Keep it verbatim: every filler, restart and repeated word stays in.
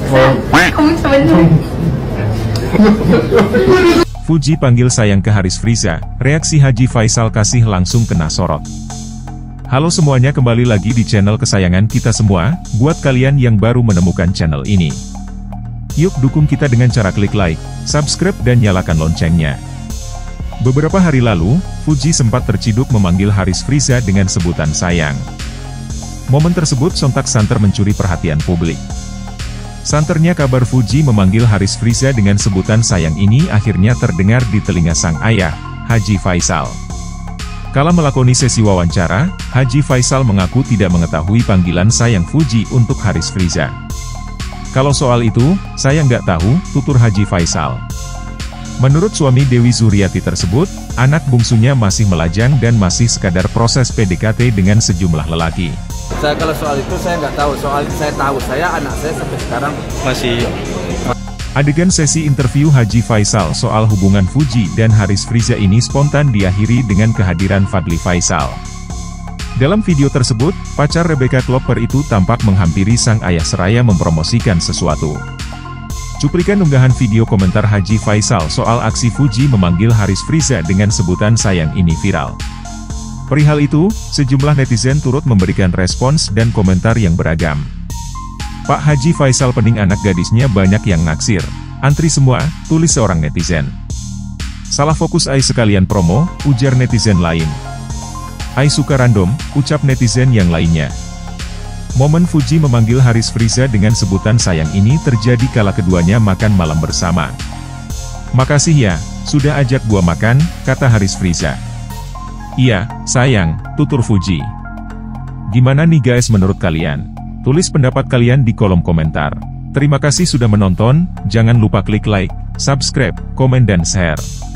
Kamu sebenarnya. Fuji panggil sayang ke Haris Friza, reaksi Haji Faisal kasih langsung kena sorot. Halo semuanya, kembali lagi di channel kesayangan kita semua. Buat kalian yang baru menemukan channel ini, yuk dukung kita dengan cara klik like, subscribe dan nyalakan loncengnya. Beberapa hari lalu, Fuji sempat terciduk memanggil Haris Friza dengan sebutan sayang. Momen tersebut sontak santer mencuri perhatian publik. Santernya kabar Fuji memanggil Haris Friza dengan sebutan sayang ini akhirnya terdengar di telinga sang ayah, Haji Faisal. Kala melakoni sesi wawancara, Haji Faisal mengaku tidak mengetahui panggilan sayang Fuji untuk Haris Friza. Kalau soal itu, saya nggak tahu, tutur Haji Faisal. Menurut suami Dewi Zuriati tersebut, anak bungsunya masih melajang dan masih sekadar proses P D K T dengan sejumlah lelaki. Saya kalau soal itu saya nggak tahu, soal saya tahu, saya anak saya sampai sekarang masih... Adegan sesi interview Haji Faisal soal hubungan Fuji dan Haris Friza ini spontan diakhiri dengan kehadiran Fadly Faisal. Dalam video tersebut, pacar Rebecca Klopper itu tampak menghampiri sang ayah seraya mempromosikan sesuatu. Cuplikan unggahan video komentar Haji Faisal soal aksi Fuji memanggil Haris Friza dengan sebutan sayang ini viral. Perihal itu, sejumlah netizen turut memberikan respons dan komentar yang beragam. Pak Haji Faisal pening anak gadisnya banyak yang naksir. Antri semua, tulis seorang netizen. Salah fokus ai sekalian promo, ujar netizen lain. Ai suka random, ucap netizen yang lainnya. Momen Fuji memanggil Haris Friza dengan sebutan sayang ini terjadi kala keduanya makan malam bersama. Makasih ya, sudah ajak gua makan, kata Haris Friza. Iya, sayang, tutur Fuji. Gimana nih guys menurut kalian? Tulis pendapat kalian di kolom komentar. Terima kasih sudah menonton, jangan lupa klik like, subscribe, komen dan share.